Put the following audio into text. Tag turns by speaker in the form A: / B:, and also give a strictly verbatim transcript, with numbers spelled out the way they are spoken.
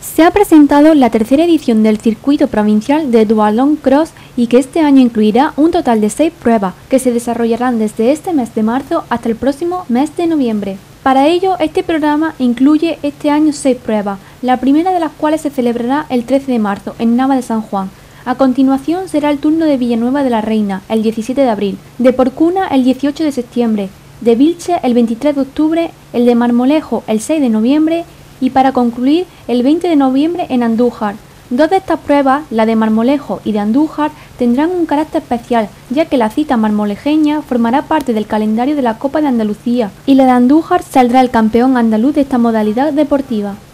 A: Se ha presentado la tercera edición del circuito provincial de Duathlon Cross y que este año incluirá un total de seis pruebas que se desarrollarán desde este mes de marzo hasta el próximo mes de noviembre. Para ello, este programa incluye este año seis pruebas, la primera de las cuales se celebrará el trece de marzo en Nava de San Juan. A continuación será el turno de Villanueva de la Reina, el diecisiete de abril, de Porcuna el dieciocho de septiembre, de Vilche el veintitrés de octubre, el de Marmolejo el seis de noviembre y para concluir el veinte de noviembre en Andújar. Dos de estas pruebas, la de Marmolejo y de Andújar, tendrán un carácter especial, ya que la cita marmolejeña formará parte del calendario de la Copa de Andalucía y la de Andújar saldrá el campeón andaluz de esta modalidad deportiva.